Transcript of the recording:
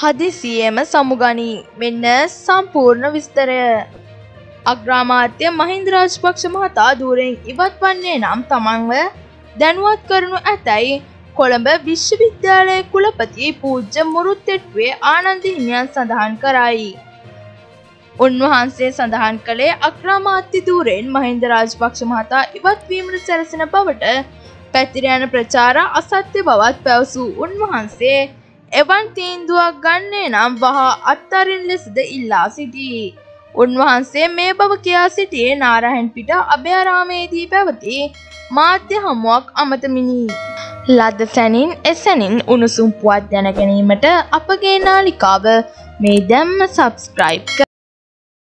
හදිසියෙම සමුගනී. මෙන්න සම්පූර්ණ විස්තරය. අග්‍රාමාත්‍ය මහින්ද රාජපක්ෂ මහතා ධූරයෙන් ඉවත් වන්නේ නම් තමන්ව දැනුවත් කරනු ඇතැයි කොළඹ විශ්වවිද්‍යාලයේ කුලපති පූජ්‍ය මුරුත්තෙට්ටුවේ ආනන්ද හිමියන් සඳහන් කරයි. උන්වහන්සේ සඳහන් කළේ අග්‍රාමාත්‍ය ධූරයෙන් මහින්ද රාජපක්ෂ මහතා ඉවත් වීමට සැරසෙන බවට පැතිර යන ප්‍රචාර අසත්‍ය බවත් පැවසූ උන්වහන්සේ එවන් තීන්දුවක් ගන්නේ නම් වහා අත්හරින ලෙසද ඉල්ලා සිටී. උන්වහන්සේ මේ බව කියා සිටියේ නාරායන්පිට අභයාරාමේදී පැවති මාධ්‍ය හමුවක් අමතමිනි. ලද සැනින් එසැනින් උණුසුම් පුවත් දැන ගැනීමට අපගේ නාලිකාව මේ දැම්ම සබ්ස්ක්‍රයිබ්